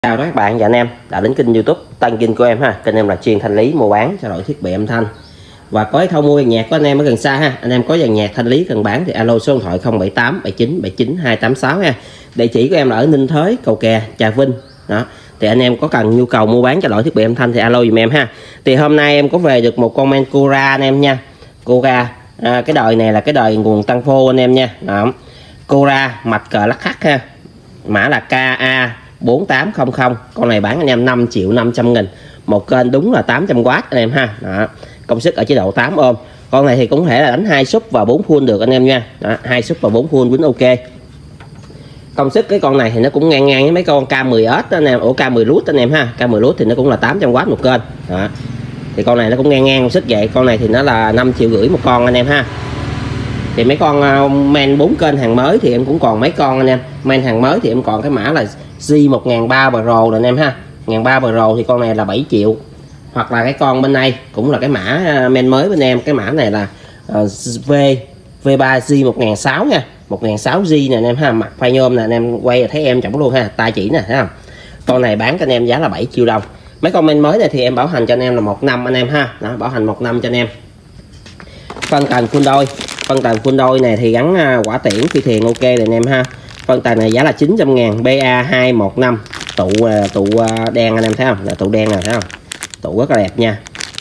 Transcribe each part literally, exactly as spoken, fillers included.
Chào các bạn và anh em đã đến kênh YouTube Tân Vinh của em ha. Kênh em là chuyên thanh lý mua bán trao đổi thiết bị âm thanh và có thâu mua dàn nhạc của anh em ở gần xa ha. Anh em có dàn nhạc thanh lý cần bán thì alo số điện thoại không bảy tám bảy chín bảy chín hai tám sáu ha. Địa chỉ của em là ở Ninh Thới, Cầu Kè, Trà Vinh đó. Thì anh em có cần nhu cầu mua bán trao đổi thiết bị âm thanh thì alo dùm em ha. Thì hôm nay em có về được một con men Cora anh em nha. Cora à, cái đời này là cái đời nguồn tăng phô anh em nha. Đó. Cora mạch cờ lắc khắc ha. Mã là K A bốn tám không không. Con này bán anh em năm triệu năm trăm nghìn. Một kênh đúng là tám trăm oát anh em ha. Đó. Công suất ở chế độ tám ôm. Con này thì cũng có thể là đánh hai sub và bốn full được anh em nha. Đó. hai sub và bốn full vẫn ok. Công suất cái con này thì nó cũng ngang ngang với mấy con K mười S anh em, ổ K mười lút anh em ha. K mười lút thì nó cũng là tám trăm oát một kênh. Đó. Thì con này nó cũng ngang ngang công suất vậy. Con này thì nó là năm triệu rưỡi một con anh em ha. Thì mấy con uh, men bốn kênh hàng mới thì em cũng còn mấy con anh em. Men hàng mới thì em còn cái mã là G một nghìn ba trăm Pro rồi anh em ha. một nghìn ba trăm Pro thì con này là bảy triệu. Hoặc là cái con bên đây cũng là cái mã uh, men mới bên em. Cái mã này là uh, V V3 G một nghìn sáu trăm nha. một nghìn sáu trăm G nè anh em ha. Mặt phay nhôm nè anh em quay thấy em chổng luôn ha. Tay chỉ nè thấy không. Con này bán cho anh em giá là bảy triệu đồng. Mấy con men mới này thì em bảo hành cho anh em là một năm anh em ha. Đó, bảo hành một năm cho anh em. Phân tần full đôi. Phân tần full đôi này thì gắn quả tiễn phi thiền ok rồi anh em ha. Phân tần này giá là chín trăm ngàn. B A hai một năm. Tụ tụ đen anh em thấy không, là tụ đen này thấy không, tụ rất là đẹp nha.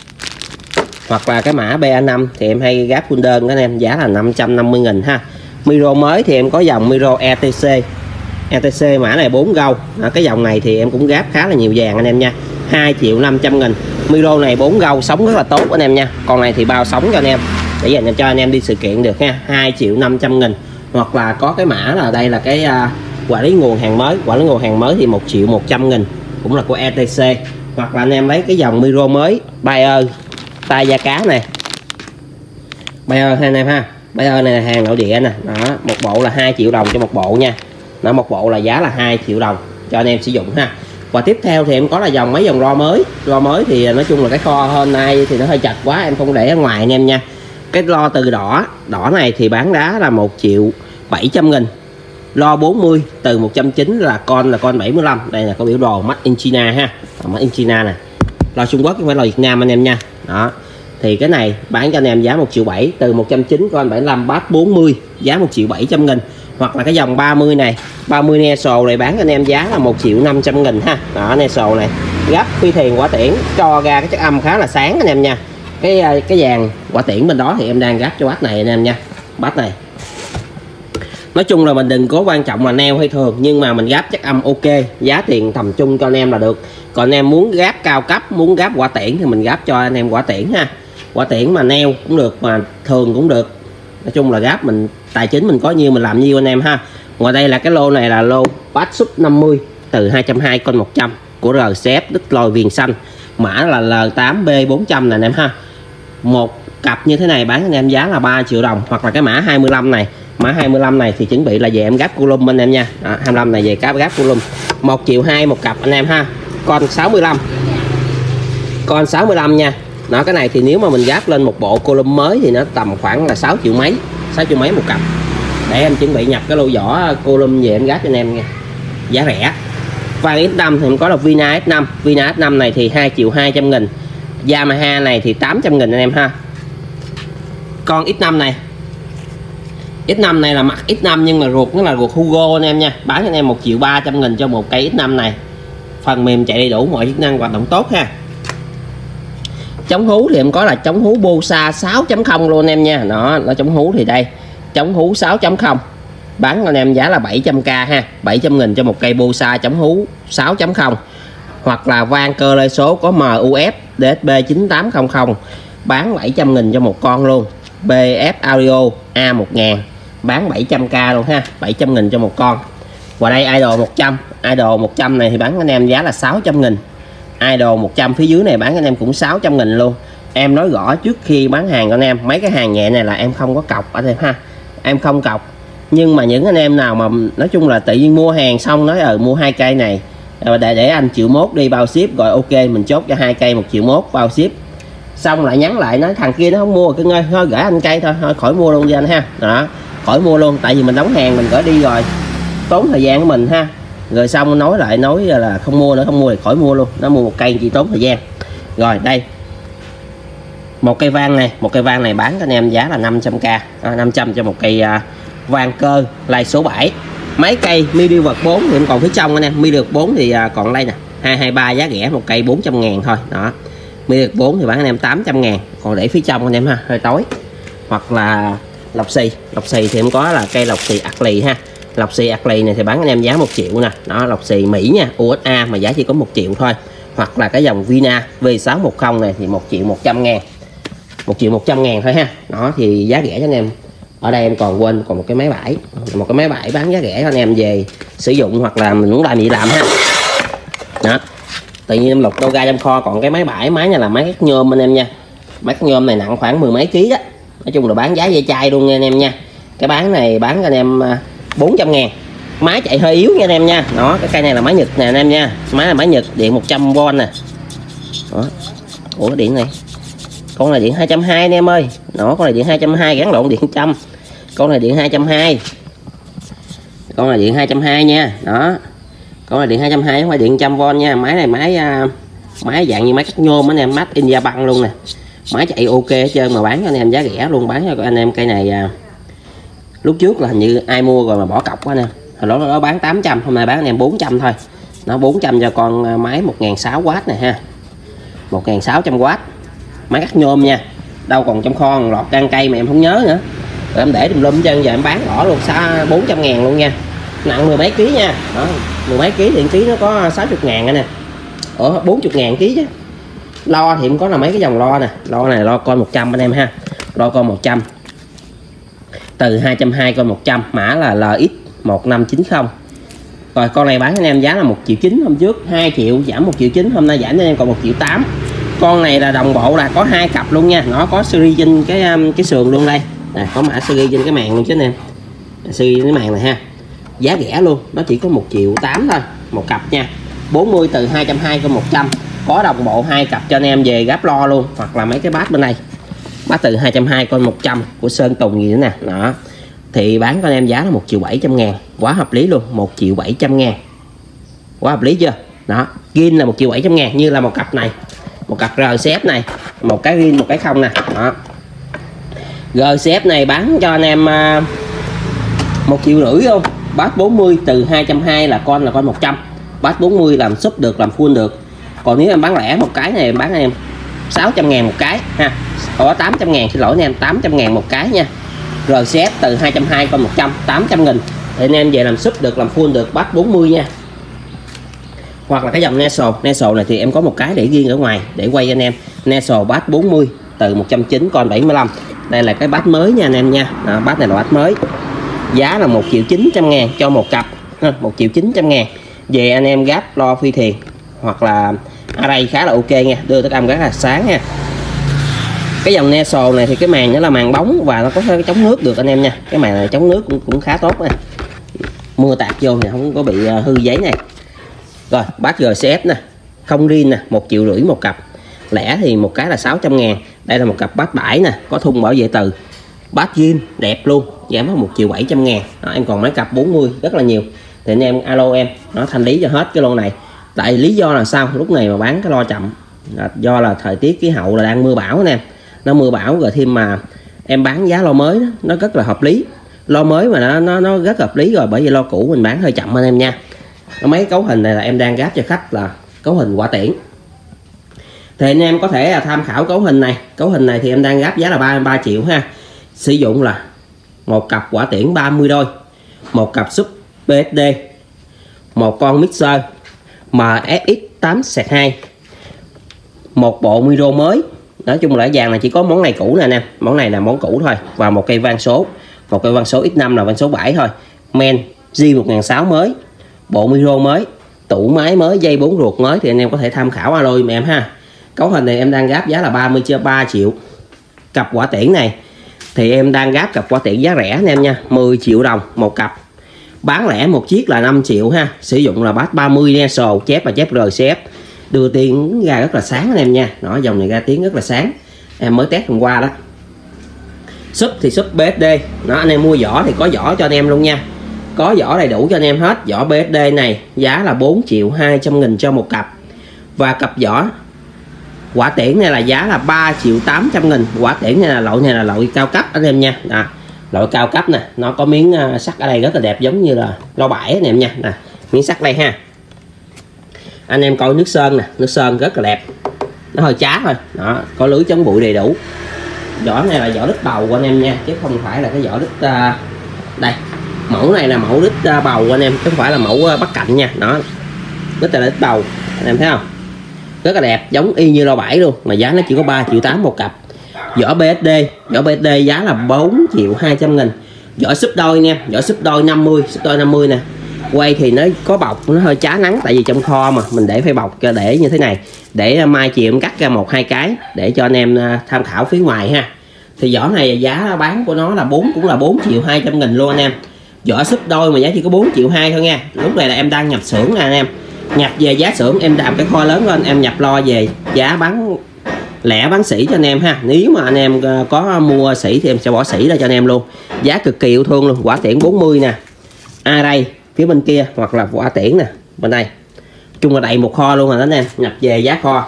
Hoặc là cái mã B A năm thì em hay gáp full đơn các anh em, giá là năm trăm năm mươi nghìn ha. Micro mới thì em có dòng micro E T C. E T C mã này bốn gâu. Cái dòng này thì em cũng gáp khá là nhiều vàng anh em nha. hai triệu năm trăm nghìn. Micro này bốn gâu sống rất là tốt anh em nha. Con này thì bao sống cho anh em để dành cho anh em đi sự kiện được ha. hai triệu năm trăm nghìn. Hoặc là có cái mã là đây là cái uh, quản lý nguồn hàng mới. Quản lý nguồn hàng mới thì một triệu một trăm nghìn, cũng là của E T C. Hoặc là anh em lấy cái dòng micro mới Bayer tay da cá này. Bayer ha anh em ha. Bayer này là hàng nội địa nè. Đó, một bộ là hai triệu đồng cho một bộ nha. Nó một bộ là giá là hai triệu đồng cho anh em sử dụng ha. Và tiếp theo thì em có là dòng mấy dòng ro mới. Ro mới thì nói chung là cái kho hôm nay thì nó hơi chặt quá, em không để ở ngoài anh em nha. Cái lo từ đỏ đỏ này thì bán giá là một triệu bảy trăm nghìn. Lo bốn mươi từ một trăm chín mươi là con là con bảy mươi lăm. Đây là có biểu đồ Made in China ha. Made in China nè. Lo Trung Quốc không phải là Việt Nam anh em nha. Đó. Thì cái này bán cho anh em giá một triệu bảy. Từ một trăm chín mươi con bảy mươi lăm bass bốn mươi giá một triệu bảy trăm nghìn. Hoặc là cái dòng ba mươi này, ba mươi Nesol này bán cho anh em giá là một triệu năm trăm nghìn ha. Đó, Nesol này gấp phi thiền quả tiễn cho ra cái chất âm khá là sáng anh em nha. Cái cái dàn quả tiễn bên đó thì em đang gáp cho bát này anh em nha. Bát này nói chung là mình đừng có quan trọng là neo hay thường, nhưng mà mình gáp chất âm ok, giá tiền tầm trung cho anh em là được. Còn anh em muốn gáp cao cấp, muốn gáp quả tiễn thì mình gáp cho anh em quả tiễn ha. Quả tiễn mà neo cũng được mà thường cũng được. Nói chung là gáp mình tài chính mình có nhiêu mình làm nhiêu anh em ha. Ngoài đây là cái lô này là lô bass sub năm mươi từ hai trăm hai mươi con một trăm của R C F đứt lòi viền xanh. Mã là L tám B bốn trăm nè anh em ha. Một cặp như thế này bán anh em giá là ba triệu đồng. Hoặc là cái mã hai mươi lăm này. Mã hai mươi lăm này thì chuẩn bị là về em gáp column anh em nha. Đó, hai mươi lăm này về cáp gáp column một triệu hai một cặp anh em ha. Con sáu mươi lăm. Con sáu mươi lăm nha. Đó, cái này thì nếu mà mình gáp lên một bộ column mới thì nó tầm khoảng là sáu triệu mấy, sáu triệu mấy một cặp. Để em chuẩn bị nhập cái lô vỏ column về em gáp cho anh em nha. Giá rẻ. Vàng X năm thì em có là Vina S năm. Vina S năm này thì hai triệu hai trăm nghìn. Yamaha này thì tám trăm nghìn anh em ha. Con X năm này, X năm này là mặt X năm nhưng mà ruột nó là ruột Hugo anh em nha. Bán cho anh em một triệu ba trăm nghìn cho một cây X năm này. Phần mềm chạy đầy đủ, mọi chức năng hoạt động tốt ha. Chống hú thì em có là chống hú Bosa sáu chấm không luôn anh em nha. Đó, nó chống hú thì đây. Chống hú sáu chấm không. Bán anh em giá là bảy trăm k ha. bảy trăm nghìn cho một cây Bosa chống hú sáu chấm không. Hoặc là van cơ lê số có M U F D S B chín tám không không. Bán bảy trăm nghìn cho một con luôn. B F Audio A một nghìn. Bán bảy trăm k luôn ha. bảy trăm nghìn cho một con. Và đây Idol một trăm. Idol một trăm này thì bán anh em giá là sáu trăm nghìn. Idol một trăm phía dưới này bán anh em cũng sáu trăm nghìn luôn. Em nói rõ trước khi bán hàng cho anh em, mấy cái hàng nhẹ này là em không có cọc anh em ha. Em không cọc. Nhưng mà những anh em nào mà nói chung là tự nhiên mua hàng xong nói ờ mua hai cây này để để anh triệu mốt đi bao ship, rồi ok mình chốt cho hai cây một triệu mốt bao ship. Xong lại nhắn lại nói thằng kia nó không mua, cứ ơi thôi gửi anh cây thôi, thôi khỏi mua luôn đi anh ha. Đó, khỏi mua luôn tại vì mình đóng hàng mình gửi đi rồi, tốn thời gian của mình ha. Rồi xong nói lại nói là không mua nữa, không mua thì khỏi mua luôn, nó mua một cây chỉ tốn thời gian. Rồi đây một cây vang này, một cây vang này bán cho anh em giá là năm trăm k, à, năm trăm cho một cây à, vang cơ lai số bảy. Mấy cây midi vật bốn thì còn phía trong anh em, midi vật bốn thì à, còn đây nè hai hai ba giá rẻ, một cây bốn trăm ngàn thôi đó. Midi vật bốn thì bán anh em tám trăm ngàn, còn để phía trong anh em ha, hơi tối. Hoặc là lọc xì, lọc xì thì em có là cây lọc xì ạc lì ha. Lọc xì ạc lì này thì bán anh em giá một triệu nè, đó lọc xì Mỹ nha, u ét a mà giá chỉ có một triệu thôi. Hoặc là cái dòng Vina V sáu một không này thì một triệu một trăm ngàn, một triệu một trăm ngàn thôi ha. Đó thì giá rẻ cho anh em. Ở đây em còn quên còn một cái máy bãi, một cái máy bãi bán giá rẻ cho anh em về sử dụng hoặc là mình muốn làm gì làm ha. Đó tự nhiên em lục đâu ra trong kho còn cái máy bãi, máy này là máy cắt nhôm anh em nha. Máy cắt nhôm này nặng khoảng mười mấy ký đó, nói chung là bán giá dây chai luôn nha anh em nha. Cái bán này bán cho anh em bốn trăm ngàn, máy chạy hơi yếu nha anh em nha. Đó cái cây này là máy Nhật nè anh em nha, máy là máy Nhật điện một trăm vôn nè. Đó. Ủa điện này con này điện hai trăm hai mươi anh em ơi. Đó con này điện hai trăm hai mươi gắn lộn điện một trăm, con này điện hai trăm hai mươi, con này điện hai trăm hai mươi nha. Đó con này điện hai trăm hai mươi không phải điện một trăm vôn nha. Máy này máy máy dạng như máy cắt nhôm anh em, made in Japan luôn nè, máy chạy ok hết trơn mà bán cho anh em giá rẻ luôn. Bán cho anh em cây này à, lúc trước là hình như ai mua rồi mà bỏ cọc quá nè, hồi đó nó bán tám trăm, hôm nay bán anh em bốn trăm thôi. Nó bốn trăm cho con máy một nghìn sáu trăm oát này ha, một nghìn sáu trăm oát, máy cắt nhôm nha. Đâu còn trong kho còn lọt gan cây mà em không nhớ nữa, rồi em để tùm lum chân, giờ em bán bỏ luôn xa bốn trăm ngàn luôn nha. Nặng mười mấy ký nha. Đó mười mấy ký điện ký nó có sáu mươi ngàn nè, ở bốn mươi ngàn ký chứ. Lo thì cũng có là mấy cái dòng lo nè, lo này lo con một trăm anh em ha, lo con một trăm từ hai trăm hai mươi con một trăm, mã là L X một năm chín không. Rồi con này bán anh em giá là một triệu chín, hôm trước hai triệu giảm một triệu chín, hôm nay giảm cho anh em còn một triệu tám. Con này là đồng bộ là có hai cặp luôn nha, nó có series trên cái cái sườn luôn đây. Nè, có mã series trên cái màn luôn chứ anh em. Series cái màn này ha. Giá rẻ luôn, nó chỉ có một triệu tám thôi, một cặp nha. bốn mươi từ hai trăm hai mươi con một trăm, có đồng bộ hai cặp cho anh em về gáp lo luôn, hoặc là mấy cái bát bên đây. Bát từ hai trăm hai mươi con một trăm của Sơn Tùng gì nữa nè. Đó. Thì bán cho anh em giá là một triệu bảy trăm ngàn, quá hợp lý luôn, một triệu bảy trăm ngàn. Quá hợp lý chưa? Đó, zin là một triệu bảy trăm ngàn, như là một cặp này, một cặp rờ xê ép này, một cái zin một cái không nè. Đó. rờ xê ép này bán cho anh em uh, một triệu rưỡi luôn. Bát bốn mươi từ hai trăm hai mươi là con là con một trăm. Bát bốn mươi làm sub được, làm full được. Còn nếu em bán lẻ một cái này em bán anh em sáu trăm ngàn một cái ha. Có tám trăm ngàn, xin lỗi anh em, tám trăm ngàn một cái nha. rờ xê ép từ hai trăm hai mươi con một trăm, tám trăm nghìn. Thì anh em về làm sub được, làm full được, bát bốn mươi nha. Hoặc là cái dòng Nesol, Nesol này thì em có một cái để riêng ở ngoài để quay anh em. Nesol bát bốn mươi từ một trăm chín mươi con bảy mươi lăm. Đây là cái bát mới nha anh em nha. Đó, bát này là bát mới. Giá là một triệu chín trăm ngàn cho một cặp, một triệu chín trăm ngàn. Về anh em gáp lo phi thiền hoặc là ở đây khá là ok nha, đưa tới âm rất là sáng nha. Cái dòng Nesol này thì cái màn nó là màn bóng và nó có cái chống nước được anh em nha. Cái màn này chống nước cũng, cũng khá tốt nè, mưa tạt vô thì không có bị hư giấy này. Rồi bát rờ xê ép nè, không riêng nè, một triệu rưỡi một cặp, lẻ thì một cái là sáu trăm ngàn. Đây là một cặp bát bãi nè, có thun bảo vệ từ, bát zin đẹp luôn, giảm có một triệu bảy trăm ngàn. Đó, em còn mấy cặp bốn mươi rất là nhiều, thì anh em alo em nó thanh lý cho hết cái lô này. Tại lý do là sao lúc này mà bán cái lo chậm là do là thời tiết khí hậu là đang mưa bão nè, nó mưa bão rồi thêm mà em bán giá lo mới đó, nó rất là hợp lý. Lo mới mà nó nó nó rất hợp lý rồi, bởi vì lo cũ mình bán hơi chậm anh em nha. Mấy cấu hình này là em đang gáp cho khách là cấu hình quả tiễn, thì anh em có thể tham khảo cấu hình này. Cấu hình này thì em đang gáp giá là ba mươi ba triệu ha. Sử dụng là một cặp quả tiễn ba mươi đôi, một cặp sub pê ét đê, một con mixer M S X tám hai, một bộ micro mới. Nói chung là dàn này chỉ có món này cũ nè anh em, món này là món cũ thôi, và một cây vang số, một cây vang số X năm là vang số bảy thôi. Men G một nghìn sáu trăm mới, bộ micro mới, tủ máy mới, dây bốn ruột mới, thì anh em có thể tham khảo alo em ha. Cấu hình này em đang gáp giá là ba mươi ba triệu. Cặp quả tiễn này thì em đang gáp cặp quả tiễn giá rẻ anh em nha, mười triệu đồng một cặp. Bán lẻ một chiếc là năm triệu ha. Sử dụng là bát ba mươi Nesol, chép và chép rờ xê ép. Đưa tiếng ra rất là sáng anh em nha. Đó, dòng này ra tiếng rất là sáng, em mới test hôm qua đó. Sub thì sub pê ét đê. Đó, anh em mua vỏ thì có vỏ cho anh em luôn nha. có vỏ đầy đủ cho anh em hết. Vỏ bê ét đê này giá là bốn triệu hai trăm nghìn cho một cặp. Và cặp vỏ quả tiễn này là giá là ba triệu tám trăm nghìn. Quả tiễn này là loại này là loại cao cấp anh em nha. À, loại cao cấp nè, nó có miếng sắt ở đây rất là đẹp, giống như là lo bãi anh em nha. Nè, miếng sắt đây ha. Anh em coi nước sơn nè, nước sơn rất là đẹp, nó hơi chá thôi. Đó, có lưới chống bụi đầy đủ. Vỏ này là vỏ đít bầu của anh em nha, chứ không phải là cái vỏ đít uh, đây. Mẫu này là mẫu đít uh, bầu của anh em, chứ không phải là mẫu uh, bắt cạnh nha. Đó, đít là đít bầu, anh em thấy không? Rất là đẹp, giống y như lo bãi luôn, mà giá nó chỉ có ba triệu tám một cặp. Vỏ bê ét đê, vỏ bê ét đê giá là bốn triệu hai trăm nghìn. Vỏ súp đôi nha, vỏ súp đôi năm mươi, súp đôi năm mươi nè. Quay thì nó có bọc, nó hơi chá nắng, tại vì trong kho mà mình để phải bọc để như thế này, để mai chiều em cắt ra một hai cái để cho anh em tham khảo phía ngoài ha. Thì vỏ này giá bán của nó là bốn cũng là bốn triệu hai trăm nghìn luôn anh em. Vỏ súp đôi mà giá chỉ có bốn triệu hai thôi nha. Lúc này là em đang nhập xưởng nè anh em, nhập về giá xưởng, em làm cái kho lớn lên em nhập lo về giá bán lẻ bán sỉ cho anh em ha. Nếu mà anh em có mua sỉ thì em sẽ bỏ sỉ ra cho anh em luôn, giá cực kỳ yêu thương luôn. Quả tiễn bốn mươi nè, a đây phía bên kia, hoặc là quả tiễn nè bên đây, chung là đầy một kho luôn rồi đó anh em. Nhập về giá kho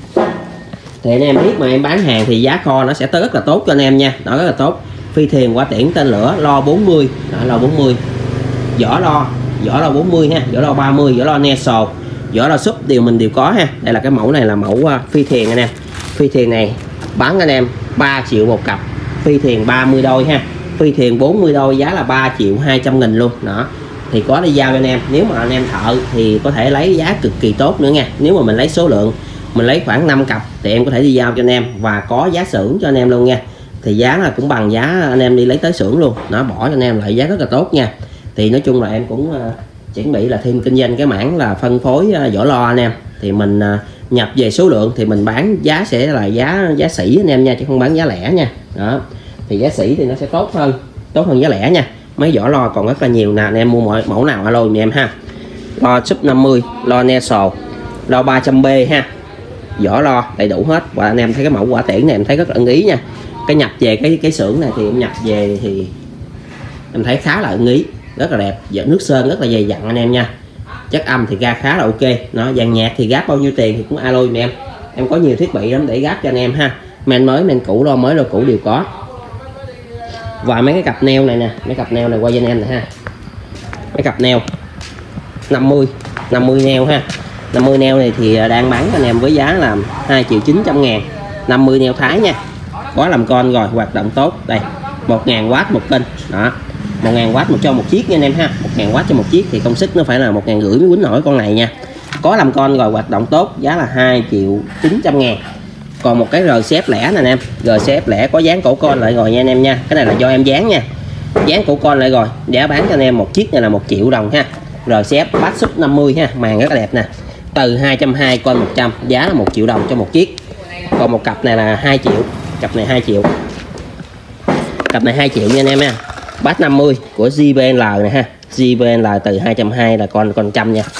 thì anh em biết mà em bán hàng thì giá kho nó sẽ tới rất là tốt cho anh em nha. Đó, rất là tốt. Phi thuyền quả tiễn tên lửa lo bốn mươi. Đó, lo bốn mươi. Vỏ lo, vỏ lo bốn mươi ha, vỏ lo ba mươi, vỏ lo Nestle, vỏ lo súp đều mình đều có ha. Đây là cái mẫu này là mẫu uh, phi thuyền anh em. Phi thuyền này bán anh em ba triệu một cặp. Phi thuyền ba mươi đôi ha. Phi thuyền bốn mươi đôi giá là ba triệu hai trăm nghìn luôn. Đó, thì có đi giao cho anh em. Nếu mà anh em thợ thì có thể lấy giá cực kỳ tốt nữa nha. Nếu mà mình lấy số lượng, mình lấy khoảng năm cặp thì em có thể đi giao cho anh em, và có giá xưởng cho anh em luôn nha. Thì giá là cũng bằng giá anh em đi lấy tới xưởng luôn. Nó bỏ cho anh em lại giá rất là tốt nha. Thì nói chung là em cũng uh, chuẩn bị là thêm kinh doanh cái mảng là phân phối uh, vỏ lo anh em. Thì mình uh, nhập về số lượng thì mình bán giá sẽ là giá giá sỉ anh em nha, chứ không bán giá lẻ nha. Đó, thì giá sỉ thì nó sẽ tốt hơn, tốt hơn giá lẻ nha. Mấy vỏ lo còn rất là nhiều nè, anh em mua mọi mẫu nào alo em ha. Lo súp năm mươi, lo Nestle, lo ba trăm B ha. Vỏ lo đầy đủ hết. Và anh em thấy cái mẫu quả tiễn này em thấy rất là ưng ý nha. Cái nhập về cái cái xưởng này thì em nhập về thì em thấy khá là ưng ý, rất là đẹp. Vỏ nước sơn rất là dày dặn anh em nha. Chất âm thì ra khá là ok. Nó dàn nhạc thì gáp bao nhiêu tiền thì cũng alo em em. Em có nhiều thiết bị lắm để gáp cho anh em ha. Men mới, men cũ, lo mới, lo cũ đều có. Và mấy cái cặp neo này nè, mấy cặp neo này quay cho anh em nè ha. Mấy cặp neo năm mươi, năm mươi neo ha. năm mươi neo này thì đang bán anh em với giá là hai triệu chín trăm ngàn. năm mươi neo Thái nha. Có làm con rồi, hoạt động tốt. Đây, một ngàn oát một kênh. Đó, một ngàn oát một cho một chiếc nha anh em ha. một ngàn oát cho một chiếc thì công suất nó phải là một ngàn rưỡi mới quýnh nổi con này nha. Có làm con rồi, hoạt động tốt, giá là hai triệu chín trăm ngàn. Còn một cái rờ xê ép lẻ nè anh em, rờ xê ép lẻ có dán cổ con lại rồi nha anh em nha. Cái này là do em dán nha, dán cổ con lại rồi, giá bán cho anh em một chiếc này là một triệu đồng ha. rờ xê ép bát súp năm mươi ha, màn rất là đẹp nè. Từ hai trăm hai mươi con một trăm, giá là một triệu đồng cho một chiếc. Còn một cặp này là hai triệu, cặp này hai triệu. Cặp này hai triệu nha anh em ha. Bát năm mươi của giê bê en lờ này ha. giê bê en lờ từ hai trăm hai mươi là con con trăm nha.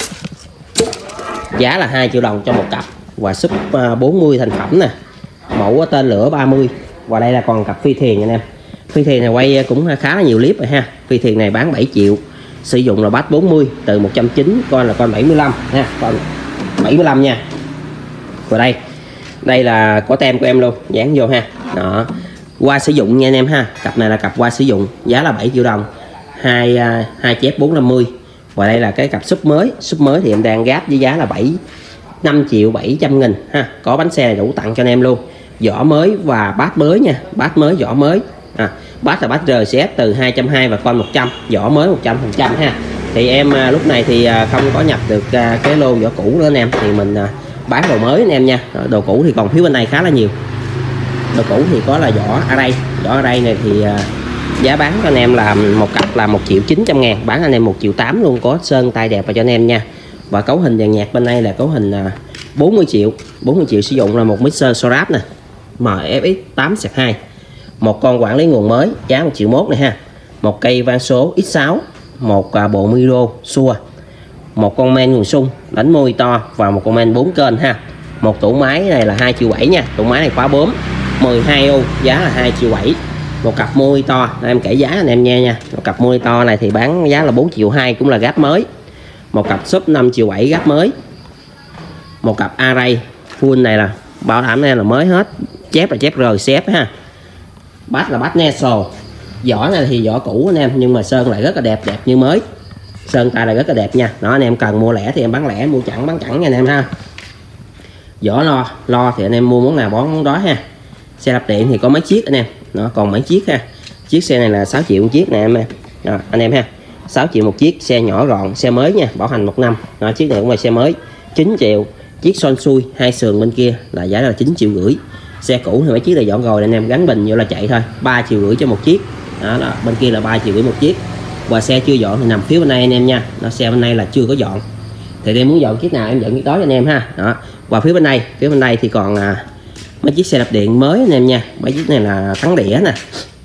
Giá là hai triệu đồng cho một cặp. Và súp bốn mươi thành phẩm nè. Mẫu tên lửa ba mươi. Và đây là còn cặp phi thuyền nha anh em. Phi thuyền này quay cũng khá là nhiều clip rồi ha. Phi thuyền này bán bảy triệu. Sử dụng là bát bốn mươi, từ một trăm chín mươi, con là con bảy mươi lăm ha, con bảy mươi lăm nha. Và đây, đây là có tem của em luôn, dán vô ha. Đó, qua sử dụng nha anh em ha. Cặp này là cặp qua sử dụng, giá là bảy triệu đồng. Hai hai chép bốn trăm năm mươi. Và đây là cái cặp súp mới, súp mới thì em đang gáp với giá là bảy năm triệu bảy trăm nghìn ha. Có bánh xe này đủ tặng cho anh em luôn. Vỏ mới và bát mới nha, bát mới vỏ mới. À, bát là bát rờ xê ép từ hai trăm hai mươi và con một trăm, vỏ mới một trăm phần trăm ha. Thì em à, lúc này thì à, không có nhập được à, cái lô vỏ cũ nữa anh em, thì mình à, bán đồ mới anh em nha. Đồ cũ thì còn phía bên này khá là nhiều. Đồ cũ thì có là vỏ ở đây, vỏ ở đây này thì à, giá bán cho anh em là một cặp là một triệu chín trăm ngàn, bán anh em một triệu tám luôn. Có sơn tay đẹp vào cho anh em nha. Và cấu hình dàn nhạc bên đây là cấu hình à, bốn mươi triệu, bốn mươi triệu sử dụng là một mixer Sorap nè, em ép ích tám hai. Một con quản lý nguồn mới giá một triệu mốt này ha. Một cây van số ích sáu, một à, bộ micro xua, một con men nguồn sung đánh môi to và một con men bốn kênh ha. Một tủ máy này là hai triệu bảy nha. Tủ máy này khóa bướm mười hai ô, giá là hai triệu bảy. Một cặp monitor em kể giá anh em nghe nha. Một cặp monitor này thì bán giá là bốn triệu hai, cũng là gáp mới. Một cặp sub năm triệu bảy gáp mới. Một cặp array full này là bảo đảm này là mới hết, chép là chép rờ xê ép ha. Bát là bát Nestle. Vỏ này thì vỏ cũ anh em, nhưng mà sơn lại rất là đẹp, đẹp như mới. Sơn tay là rất là đẹp nha. Đó, anh em cần mua lẻ thì em bán lẻ, mua chẵn bán chẵn nha anh em ha. Vỏ lo, lo thì anh em mua món nào bón món đó ha. Xe đạp điện thì có mấy chiếc anh em, nó còn mấy chiếc ha. Chiếc xe này là sáu triệu một chiếc nè em. Đó, anh em ha. sáu triệu một chiếc, xe nhỏ gọn, xe mới nha, bảo hành một năm. Đó, chiếc này cũng là xe mới, chín triệu. Chiếc son xui hai sườn bên kia là giá là chín triệu rưỡi. Xe cũ thì mấy chiếc là dọn rồi anh em, gắn bình vô là chạy thôi, ba triệu rưỡi cho một chiếc. Đó, đó, bên kia là ba triệu rưỡi một chiếc. Và xe chưa dọn thì nằm phía bên này anh em nha. Đó, xe bên này là chưa có dọn. Thì em muốn dọn chiếc nào em dẫn chiếc đó cho anh em ha. Đó. Và phía bên này, phía bên đây thì còn à, mấy chiếc xe đạp điện mới anh em nha. Mấy chiếc này là thắng đĩa nè.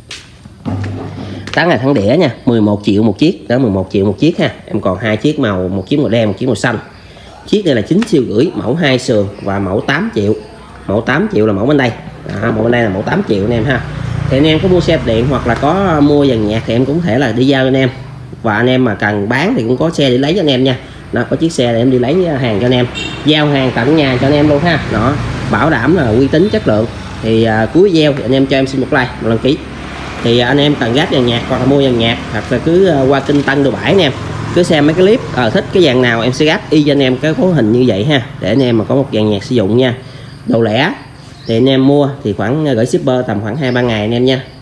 Tán này thắng đĩa nha, mười một triệu một chiếc. Đó, mười một triệu một chiếc ha. Em còn hai chiếc màu, một chiếc màu đen, một chiếc màu xanh. Chiếc này là chín triệu rưỡi, mẫu hai sườn và mẫu tám triệu. Mẫu tám triệu là mẫu bên đây. Đó, mẫu bên đây là mẫu tám triệu anh em ha. Thì anh em có mua xe đạp điện hoặc là có mua dàn nhạc thì em cũng có thể là đi giao cho anh em. Và anh em mà cần bán thì cũng có xe để lấy cho anh em nha. Đó, có chiếc xe để em đi lấy hàng cho anh em, giao hàng tận nhà cho anh em luôn ha. Đó, bảo đảm là uy tín chất lượng. Thì à, cuối video thì anh em cho em xin một like, một đăng ký. Thì à, anh em cần gáp dàn nhạc hoặc là mua dàn nhạc, hoặc là cứ à, qua kênh Tân Đồ Bãi anh em, cứ xem mấy cái clip à, thích cái dàn nào em sẽ gáp y cho anh em cái cấu hình như vậy ha, để anh em mà có một dàn nhạc sử dụng nha. Đồ lẻ thì anh em mua thì khoảng gửi shipper tầm khoảng hai ba ngày anh em nha.